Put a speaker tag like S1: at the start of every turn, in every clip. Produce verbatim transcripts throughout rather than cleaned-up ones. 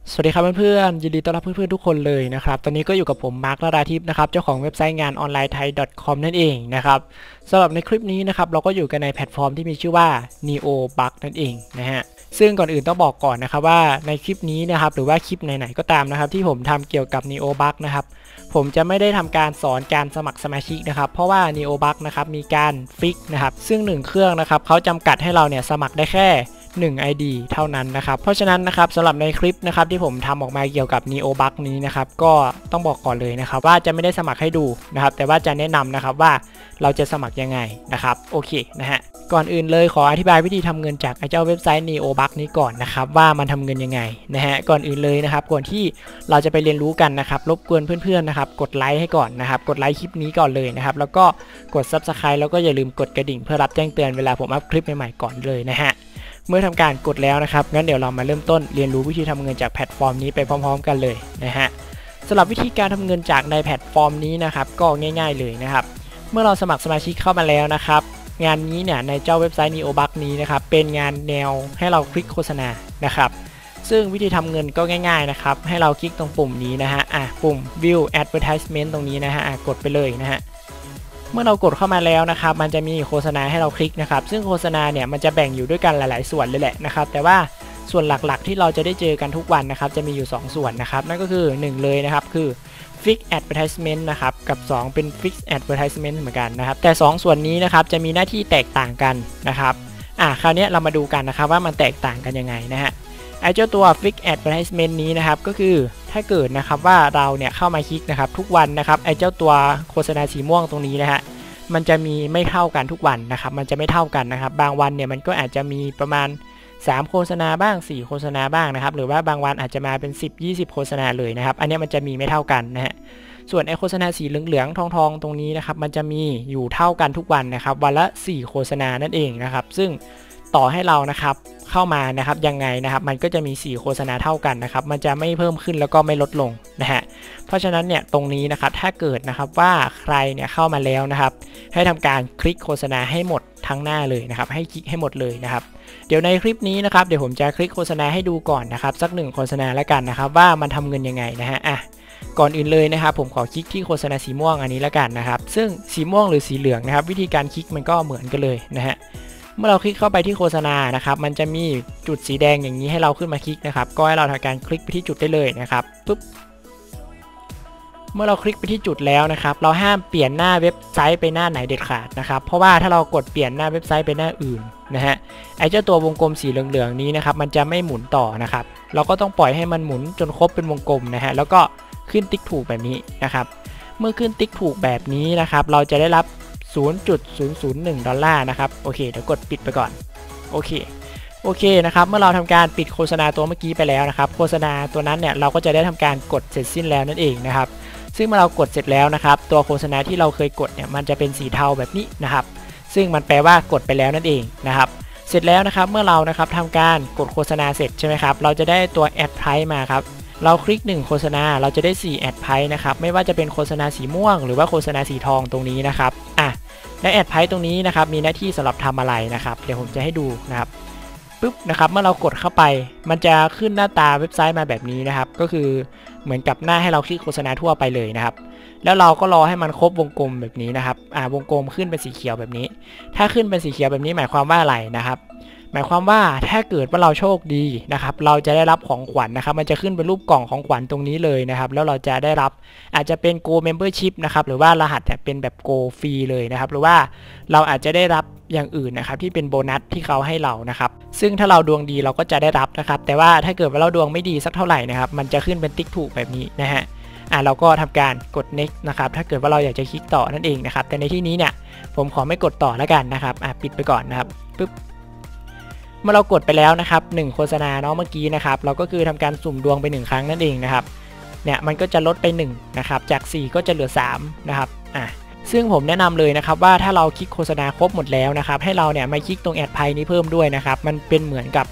S1: สวัสดีครับเพื่อนๆยินดีต้อนรับเพื่อนๆทุกคนเลยนะครับตอนนี้ก็อยู่กับผมมาร์ค นราธิปนะครับเจ้าของเว็บไซต์งานออนไลน์ไทย .com นั่นเองนะครับสำหรับในคลิปนี้นะครับเราก็อยู่กันในแพลตฟอร์มที่มีชื่อว่า Neobug นั่นเองนะฮะซึ่งก่อนอื่นต้องบอกก่อนนะครับว่าในคลิปนี้นะครับหรือว่าคลิปไหนๆก็ตามนะครับที่ผมทำเกี่ยวกับ Neobug นะครับผมจะไม่ได้ทำการสอนการสมัครสมาชิกนะครับเพราะว่า Neobug นะครับมีการฟิกนะครับซึ่งหนึ่งเครื่องนะครับเขาจำกัดให้เราเนี่ยสมัครได้แค่หนึ่ง ไอ ดี เท่านั้นนะครับเพราะฉะนั้นนะครับสำหรับในคลิปนะครับที่ผมทำออกมาเกี่ยวกับ Neobug นี้นะครับก็ต้องบอกก่อนเลยนะครับว่าจะไม่ได้สมัครให้ดูนะครับแต่ว่าจะแนะนำนะครับว่าเราจะสมัครยังไงนะครับโอเคนะฮะก่อนอื่นเลยขออธิบายวิธีทำเงินจากไอ้เจ้าเว็บไซต์ Neobug นี้ก่อนนะครับว่ามันทำเงินยังไงนะฮะก่อนอื่นเลยนะครับก่อนที่เราจะไปเรียนรู้กันนะครับรบกวนเพื่อนๆนะครับกดไลค์ให้ก่อนนะครับกดไลค์คลิปนี้ก่อนเลยนะครับแล้วก็กด ซับสไครบ์ แล้วก็อย่าลืมกดกระดิ่งเพื่อรับแจ้งเตือนเวลาผมอัพคลิปใหม่ๆก่อนเลยนะฮะเมื่อทำการกดแล้วนะครับงั้นเดี๋ยวเรามาเริ่มต้นเรียนรู้วิธีทำเงินจากแพลตฟอร์มนี้ไปพร้อมๆกันเลยนะฮะสำหรับวิธีการทำเงินจากในแพลตฟอร์มนี้นะครับก็ง่ายๆเลยนะครับเมื่อเราสมัครสมาชิกเข้ามาแล้วนะครับงานนี้เนี่ยในเจ้าเว็บไซต์ Neobug นี้นะครับเป็นงานแนวให้เราคลิกโฆษณานะครับซึ่งวิธีทำเงินก็ง่ายๆนะครับให้เราคลิกตรงปุ่มนี้นะฮะอ่ะปุ่ม View Advertisement ตรงนี้นะฮะอ่ะกดไปเลยนะฮะเมื่อเรากดเข้ามาแล้วนะครับมันจะมีโฆษณาให้เราคลิกนะครับซึ่งโฆษณาเนี่ยมันจะแบ่งอยู่ด้วยกันหลายๆส่วนเลยแหละนะครับแต่ว่าส่วนหลักๆที่เราจะได้เจอกันทุกวันนะครับจะมีอยู่สองส่วนนะครับนั่นก็คือหนึ่งเลยนะครับคือ Fix Advertisement นะครับกับสองเป็น Fix Advertisement เหมือนกันนะครับแต่สองส่วนนี้นะครับจะมีหน้าที่แตกต่างกันนะครับอ่ะคราวนี้เรามาดูกันนะครับว่ามันแตกต่างกันยังไงนะฮะไอ้เจ้าตัว Fix Advertisement นี้นะครับก็คือถ้าเกิดนะครับว่าเราเนี่ยเข้ามาคลิกนะครับทุกวันนะครับไอ้เจ้าตัวโฆษณาสีม่วงตรงนี้นะฮะมันจะมีไม่เท่ากันทุกวันนะครับมันจะไม่เท่ากันนะครับบางวันเนี่ยมันก็อาจจะมีประมาณสามโฆษณาบ้างสี่โฆษณาบ้างนะครับหรือว่าบางวันอาจจะมาเป็นสิบ ยี่สิบโฆษณาเลยนะครับอันนี้มันจะมีไม่เท่ากันนะฮะส่วนไอ้โฆษณาสีเหลืองๆทองๆตรงนี้นะครับมันจะมีอยู่เท่ากันทุกวันนะครับวันละสี่โฆษณานั่นเองนะครับซึ่งต่อให้เรานะครับเข้ามานะครับยังไงนะครับมันก็จะมีสี่โฆษณาเท่ากันนะครับมันจะไม่เพิ่มขึ้นแล้วก็ไม่ลดลงนะฮะเพราะฉะนั้นเนี่ยตรงนี้นะครับถ้าเกิดนะครับว่าใครเนี่ยเข้ามาแล้วนะครับให้ทำการคลิกโฆษณาให้หมดทั้งหน้าเลยนะครับให้คลิกให้หมดเลยนะครับเดี๋ยวในคลิปนี้นะครับเดี๋ยวผมจะคลิกโฆษณาให้ดูก่อนนะครับสักหนึ่งโฆษณาแล้วกันนะครับว่ามันทำเงินยังไงนะฮะอ่ะก่อนอื่นเลยนะครับผมขอคลิกที่โฆษณาสีม่วงอันนี้แล้วกันนะครับซึ่งสีม่วงหรือสีเหลืองนะครับวิธีการคลิกมันก็เหมือนกันเลยนะฮะเมื่อเราคลิกเข้าไปที่โฆษณานะครับมันจะมีจุดสีแดงอย่างนี้ให้เราขึ้นมาคลิกนะครับก็ให้เราทำการคลิกไปที่จุดได้เลยนะครับปุ๊บเมื่อเราคลิกไปที่จุดแล้วนะครับเราห้ามเปลี่ยนหน้าเว็บไซต์ไปหน้าไหนเด็ดขาดนะครับเพราะว่าถ้าเรากดเปลี่ยนหน้าเว็บไซต์ไปหน้าอื่นนะฮะไอ้เจ้าตัววงกลมสีเหลืองๆนี้นะครับมันจะไม่หมุนต่อนะครับเราก็ต้องปล่อยให้มันหมุนจนครบเป็นวงกลมนะฮะแล้วก็ขึ้นติ๊กถูกแบบนี้นะครับเมื่อขึ้นติ๊กถูกแบบนี้นะครับเราจะได้รับ ศูนย์จุดศูนย์ศูนย์หนึ่ง ดอลลาร์นะครับโอเคเดี๋ยวกดปิดไปก่อนโอเคโอเคนะครับเมื่อเราทำการปิดโฆษณาตัวเมื่อกี้ไปแล้วนะครับโฆษณาตัวนั้นเนี่ยเราก็จะได้ทำการกดเสร็จสิ้นแล้วนั่นเองนะครับซึ่งเมื่อเรากดเสร็จแล้วนะครับตัวโฆษณาที่เราเคยกดเนี่ยมันจะเป็นสีเทาแบบนี้นะครับซึ่งมันแปลว่ากดไปแล้วนั่นเองนะครับเสร็จแล้วนะครับเมื่อเรานะครับทำการกดโฆษณาเสร็จใช่ไหมครับเราจะได้ตัว Add Price มาครับเราคลิกหนึ่งโฆษณาเราจะได้สี่ Add Price นะครับไม่ว่าจะเป็นโฆษณาสีม่วงหรือว่าโฆษณาสีทองตรงนี้นะครับอ่ะและแอดไพร์ตรงนี้นะครับมีหน้าที่สำหรับทำอะไรนะครับเดี๋ยวผมจะให้ดูนะครับปุ๊บนะครับเมื่อเรากดเข้าไปมันจะขึ้นหน้าตาเว็บไซต์มาแบบนี้นะครับก็คือเหมือนกับหน้าให้เราคลิกโฆษณาทั่วไปเลยนะครับแล้วเราก็รอให้มันครบวงกลมแบบนี้นะครับอ่าวงกลมขึ้นเป็นสีเขียวแบบนี้ถ้าขึ้นเป็นสีเขียวแบบนี้หมายความว่าอะไรนะครับหมายความว่าถ้าเกิดว่าเราโชคดีนะครับเราจะได้รับของขวัญ นะครับมันจะขึ้นเป็นรูปกล่องของขวัญตรงนี้เลยนะครับแล้วเราจะได้รับอาจจะเป็น Go Membership นะครับหรือว่ารหัสเป็นแบบ Go ฟรีเลยนะครับหรือว่าเราอาจจะได้รับอย่างอื่นนะครับที่เป็นโบนัสที่เขาให้เรานะครับซึ่งถ้าเราดวงดีเราก็จะได้รับนะครับแต่ว่าถ้าเกิดว่าเราดวงไม่ดีสักเท่าไหร่นะครับมันจะขึ้นเป็นติ๊กถูกแบบนี้นะฮะอ่ะเราก็ทำการกด next นะครับถ้าเกิดว่าเราอยากจะคลิกต่อนั่นเองนะครับแต่ในที่นี้เนี่ยผมขอไม่กดต่อแล้วกันนะครับอ่ะปิดไปก่อนนะครับปึ๊บเมื่อเรากดไปแล้วนะครับหนึ่งโฆษณาเนาะเมื่อกี้นะครับเราก็คือทำการสุ่มดวงไปหนึ่งครั้งนั่นเองนะครับเนี่ยมันก็จะลดไปหนึ่งนะครับจากสี่ก็จะเหลือสามนะครับอ่ะซึ่งผมแนะนำเลยนะครับว่าถ้าเราคลิกโฆษณาครบหมดแล้วนะครับให้เราเนี่ยมาคลิกตรงแอดไพร์นี้เพิ่มด้วยนะครับมันเป็นเหมือนกับ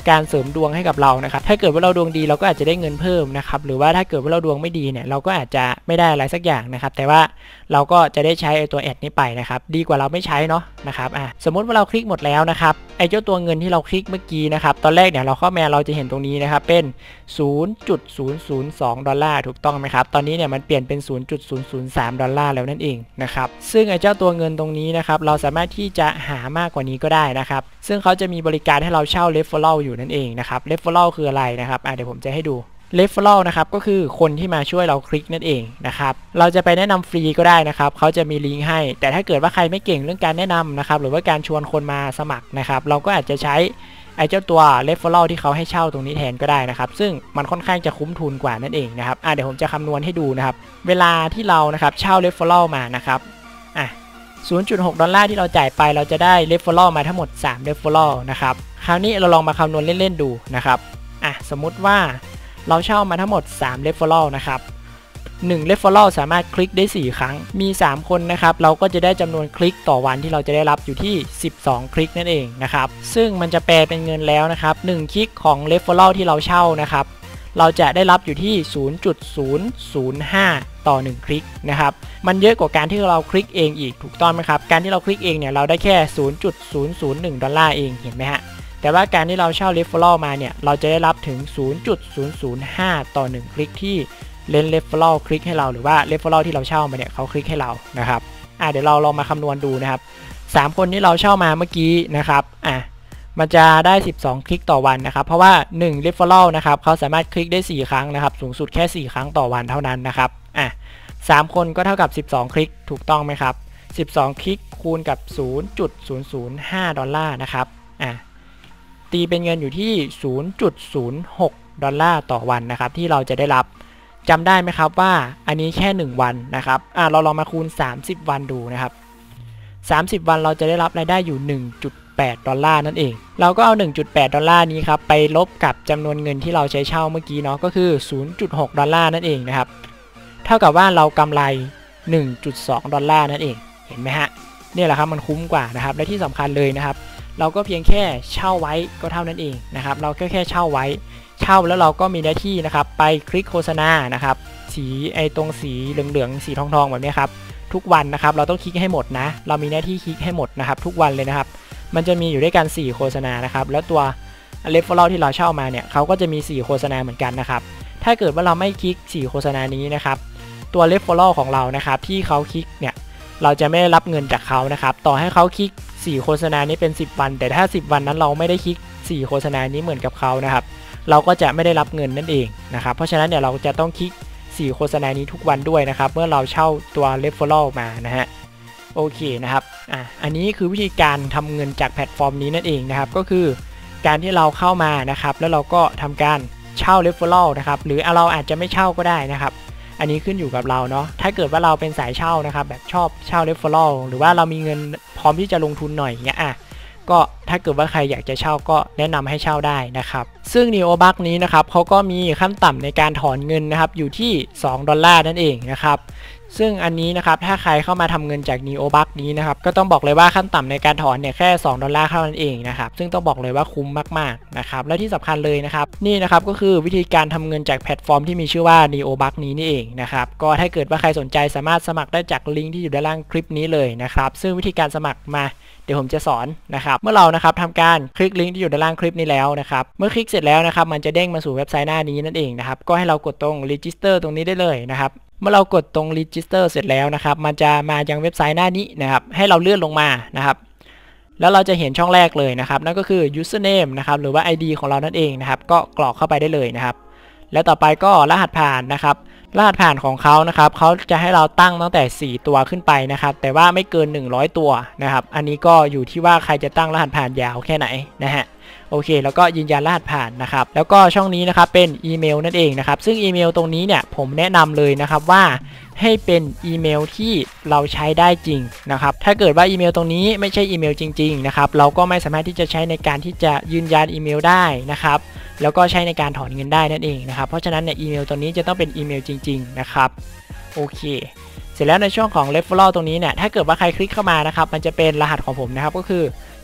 S1: การเสริมดวงให้กับเรานะครับถ้าเกิดว่าเราดวงดีเราก็อาจจะได้เงินเพิ่มนะครับหรือว่าถ้าเกิดว่าเราดวงไม่ดีเนี่ยเราก็อาจจะไม่ได้อะไรสักอย่างนะครับแต่ว่าเราก็จะได้ใช้ไอ้ตัวแอดนี้ไปนะครับดีกว่าเราไม่ใช้เนาะนะครับอ่ะสมมุติว่าเราคลิกหมดแล้วนะครับไอ้เจ้าตัวเงินที่เราคลิกเมื่อกี้นะครับตอนแรกเนี่ยเราเข้ามาเราจะเห็นตรงนี้นะครับเป็น ศูนย์จุดศูนย์ศูนย์สอง ดอลลาร์ถูกต้องไหมครับตอนนี้เนี่ยมันเปลี่ยนเป็น ศูนย์จุดศูนย์ศูนย์สาม ดอลลาร์แล้วนั่นเองนะครับซึ่งไอ้เจ้าตัวเงินตรงนี้นะครับเราสามารถที่จะหามากกว่านี้ก็ได้นะครับซึ่งเขาจะมีบริการให้เราเช่า referral อยู่นั่นเองนะครับ referral คืออะไรนะครับอ่ะเดี๋ยวผมจะให้ดู referral นะครับก็คือคนที่มาช่วยเราคลิกนั่นเองนะครับเราจะไปแนะนำฟรีก็ได้นะครับเขาจะมีลิงก์ให้แต่ถ้าเกิดว่าใครไม่เก่งเรื่องการแนะนำนะครับหรือว่าการชวนคนมาสมัครนะครับเราก็อาจจะใช้ไอ้เจ้าตัว referral ที่เขาให้เช่าตรงนี้แทนก็ได้นะครับซึ่งมันค่อนข้างจะคุ้มทุนกว่านั่นเองนะครับอ่ะเดี๋ยวผมจะคำนวณให้ดูนะครับเวลาที่เรานะครับเช่า referral มานะครับอ่ะ ศูนย์จุดหก ดอลลาร์ที่เราจ่ายไปเราจะได้ referral มาทั้งหมดสาม referral นะครับคราวนี้เราลองมาคำนวณเล่นๆดูนะครับอ่ะสมมุติว่าเราเช่ามาทั้งหมดสาม referral นะครับหนึ่ง referral สามารถคลิกได้สี่ครั้งมีสามคนนะครับเราก็จะได้จำนวนคลิกต่อวันที่เราจะได้รับอยู่ที่สิบสองคลิกนั่นเองนะครับซึ่งมันจะแปลเป็นเงินแล้วนะครับหนึ่งคลิกของ referral ที่เราเช่านะครับเราจะได้รับอยู่ที่ ศูนย์จุดศูนย์ศูนย์ห้า ต่อหนึ่งคลิกนะครับมันเยอะกว่าการที่เราคลิกเองอีกถูกต้องไหมครับการที่เราคลิกเองเนี่ยเราได้แค่ ศูนย์จุดศูนย์ศูนย์หนึ่ง ดอลลาร์เองเห็นไหมฮะแต่ว่าการที่เราเช่า referral มาเนี่ยเราจะได้รับถึง ศูนย์จุดศูนย์ศูนย์ห้า ต่อหนึ่งคลิกที่เล่น referral คลิกให้เราหรือว่า referral ที่เราเช่ามาเนี่ยเขาคลิกให้เรานะครับอ่ะเดี๋ยวเราลองมาคำนวณดูนะครับสามคนที่เราเช่ามาเมื่อกี้นะครับอ่ะมันจะได้สิบสองคลิกต่อวันนะครับเพราะว่าหนึ่ง referral นะครับเขาสามารถคลิกได้สี่ครั้งนะครับสูงสุดแค่สี่ครั้งต่อวันเท่านั้นนะครับอ่ะสามคนก็เท่ากับสิบสองคลิกถูกต้องไหมครับสิบสองคลิกคูณกับ ศูนย์จุดศูนย์ศูนย์ห้า ดอลลาร์นะครับอ่ะตีเป็นเงินอยู่ที่ ศูนย์จุดศูนย์หก ดอลลาร์ต่อวันนะครับที่เราจะได้รับจำได้ไหมครับว่าอันนี้แค่หนึ่งวันนะครับอ่ะเราลองมาคูณสามสิบวันดูนะครับสามสิบวันเราจะได้รับรายได้อยู่ หนึ่งจุดแปด ดอลลาร์นั่นเองเราก็เอา หนึ่งจุดแปด ดอลลาร์นี้ครับไปลบกับจำนวนเงินที่เราใช้เช่าเมื่อกี้เนาะก็คือ ศูนย์จุดหก ดอลลาร์นั่นเองนะครับเท่ากับว่าเรากำไร หนึ่งจุดสอง ดอลลาร์นั่นเองเห็นไหมฮะนี่แหละครับมันคุ้มกว่านะครับและที่สำคัญเลยนะครับเราก็เพียงแค่เช่าไว้ก็เท่านั้นเองนะครับเราแค่แค่เช่าไว้เช่าแล้วเราก็มีหน้าที่นะครับไปคลิกโฆษณานะครับสีไอตรงสีเหลืองๆสีทองๆแบบนี้ครับทุกวันนะครับเราต้องคลิกให้หมดนะเรามีหน้าที่คลิกให้หมดนะครับทุกวันเลยนะครับมันจะมีอยู่ด้วยกันสี่โฆษณานะครับแล้วตัว referral ที่เราเช่ามาเนี่ยเขาก็จะมีสี่โฆษณาเหมือนกันนะครับถ้าเกิดว่าเราไม่คลิกสี่โฆษณานี้นะครับตัว referral ของเรานะครับที่เขาคลิกเนี่ยเราจะไม่ได้รับเงินจากเขานะครับต่อให้เขาคลิกสี่โฆษณานี้เป็นสิบวันแต่ถ้าสิบวันนั้นเราไม่ได้คลิกสี่โฆษณานี้เหมือนกับเขานะครับเราก็จะไม่ได้รับเงินนั่นเองนะครับเพราะฉะนั้นเนี่ยเราจะต้องคลิกสี่โฆษณานี้ทุกวันด้วยนะครับเมื่อเราเช่าตัว referral มานะฮะโอเคนะครับอ่ะอันนี้คือวิธีการทำเงินจากแพลตฟอร์มนี้นั่นเองนะครับก็คือการที่เราเข้ามานะครับแล้วเราก็ทำการเช่า referral นะครับหรือเราอาจจะไม่เช่าก็ได้นะครับอันนี้ขึ้นอยู่กับเราเนาะถ้าเกิดว่าเราเป็นสายเช่านะครับแบบชอบเช่า referral หรือว่าเรามีเงินพร้อมที่จะลงทุนหน่อยเงี้ยอ่ะก็ถ้าเกิดว่าใครอยากจะเช่าก็แนะนำให้เช่าได้นะครับซึ่ง Neobuck นี้นะครับเขาก็มีขั้นต่ำในการถอนเงินนะครับอยู่ที่สองดอลลาร์นั่นเองนะครับซึ่งอันนี้นะครับถ้าใครเข้ามาทำเงินจาก Neobuck นี้นะครับก็ต้องบอกเลยว่าขั้นต่ำในการถอนเนี่ยแค่สองดอลลาร์เท่านั้นเองนะครับซึ่งต้องบอกเลยว่าคุ้มมากๆนะครับและที่สำคัญเลยนะครับนี่นะครับก็คือวิธีการทำเงินจากแพลตฟอร์มที่มีชื่อว่า Neobuck นี้นี่เองนะครับก็ถ้าเกิดว่าใครสนใจสามารถสมัครได้จากลิงก์ที่อยู่ด้านล่างคลิปนี้เลยนะครับซึ่งวิธีการสมัครมาเดี๋ยวผมจะสอนนะครับเมื่อเรานะครับทำการคลิกลิงก์ที่อยู่ด้านล่างคลิปนี้แล้วนะครับเมื่อคลิกเสร็จแล้วนะครับมันจะเด้งมาสู่เว็บไซต์หน้านี้นั่นเองนะครับก็ให้เรากดตรง register ตรงนี้ได้เลยนะครับเมื่อเรากดตรง register เสร็จแล้วนะครับมันจะมายังเว็บไซต์หน้านี้นะครับให้เราเลื่อนลงมานะครับแล้วเราจะเห็นช่องแรกเลยนะครับนั่นก็คือ username นะครับหรือว่า ไอ ดี ของเรานั่นเองนะครับก็กรอกเข้าไปได้เลยนะครับแล้วต่อไปก็รหัสผ่านนะครับรหัสผ่านของเขานะครับเขาจะให้เราตั้งตั้งแต่สี่ตัวขึ้นไปนะครับแต่ว่าไม่เกินหนึ่งร้อยตัวนะครับอันนี้ก็อยู่ที่ว่าใครจะตั้งรหัสผ่านยาวแค่ไหนนะฮะโอเคแล้วก็ยืนยันรหัสผ่านนะครับแล้วก็ช่องนี้นะครับเป็นอีเมลนั่นเองนะครับซึ่งอีเมลตรงนี้เนี่ยผมแนะนำเลยนะครับว่าให้เป็นอีเมลที่เราใช้ได้จริงนะครับถ้าเกิดว่าอีเมลตรงนี้ไม่ใช่อีเมลจริงๆนะครับเราก็ไม่สามารถที่จะใช้ในการที่จะยืนยันอีเมลได้นะครับแล้วก็ใช้ในการถอนเงินได้นั่นเองนะครับเพราะฉะนั้นเนี่ยอีเมลตัวนี้จะต้องเป็นอีเมลจริงๆนะครับโอเคเสร็จแล้วในช่วงของ referral ตรงนี้เนี่ยถ้าเกิดว่าใครคลิกเข้ามานะครับมันจะเป็นรหัสของผมนะครับก็คือ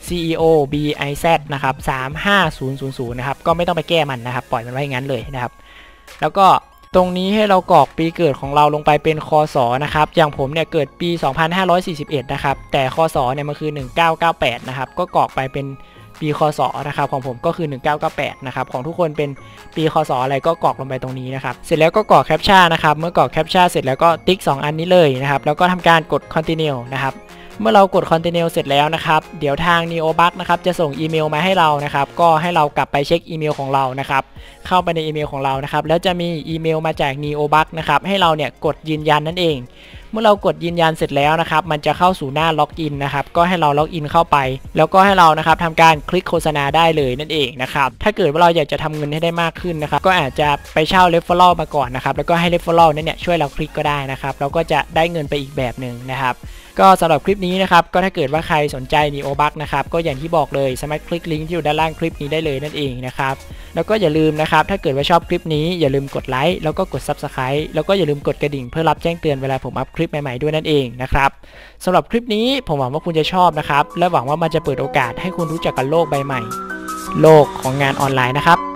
S1: ซี อี โอ บี ไอ แซด นะครับสามห้าศูนย์ศูนย์ศูนย์นะครับก็ไม่ต้องไปแก้มันนะครับปล่อยมันไว้อย่างนั้นเลยนะครับแล้วก็ตรงนี้ให้เรากรอกปีเกิดของเราลงไปเป็นคศนะครับอย่างผมเนี่ยเกิดปีสองพันห้าร้อยสี่สิบเอ็ดนะครับแต่คศเนี่ยมันคือหนึ่งเก้าเก้าแปดนะครับก็กรอกไปเป็นปีคศนะครับของผมก็คือหนึ่งเก้าเก้าแปดนะครับของทุกคนเป็นปีคศอะไรก็กรอกลงไปตรงนี้นะครับเสร็จแล้วก็กรอกแคปชั่นนะครับเมื่อกรอกแคปชั่นเสร็จแล้วก็ติ๊กสองอันนี้เลยนะครับแล้วก็ทำการกด continue นะครับเมื่อเรากด continue เสร็จแล้วนะครับเดี๋ยวทาง NeoBug นะครับจะส่งอีเมลมาให้เรานะครับก็ให้เรากลับไปเช็คอีเมลของเรานะครับเข้าไปในอีเมลของเรานะครับแล้วจะมีอีเมลมาจาก NeoBug นะครับให้เราเนี่ยกดยืนยันนั่นเองเมื่อเรากดยืนยันเสร็จแล้วนะครับมันจะเข้าสู่หน้าล็อกอินนะครับก็ให้เราล็อกอินเข้าไปแล้วก็ให้เรานะครับทำการคลิกโฆษณาได้เลยนั่นเองนะครับถ้าเกิดว่าเราอยากจะทำเงินให้ได้มากขึ้นนะครับก็อาจจะไปเช่า referral มาก่อนนะครับแล้วก็ให้ referral นั่นเนี่ยช่วยเราคลิกก็ได้นะครับเราก็จะได้เงินไปอีกแบบหนึ่งนะครับก็สำหรับคลิปนี้นะครับก็ถ้าเกิดว่าใครสนใจ NeoBug นะครับก็อย่างที่บอกเลยสามารถคลิกลิงก์ที่อยู่ด้านล่างคลิปนี้ได้เลยนั่นเองนะครับแล้วก็อย่าลืมนะครับถ้าเกิดว่าชอบคลิปนี้อย่าลืมกดไลค์แล้วก็กด ซับสไครบ์ แล้วก็อย่าลืมกดกระดิ่งเพื่อรับแจ้งเตือนเวลาผมอัพคลิปใหม่ๆด้วยนั่นเองนะครับสำหรับคลิปนี้ผมหวังว่าคุณจะชอบนะครับและหวังว่ามันจะเปิดโอกาสให้คุณรู้จักกับโลกใบใหม่โลกของงานออนไลน์นะครับ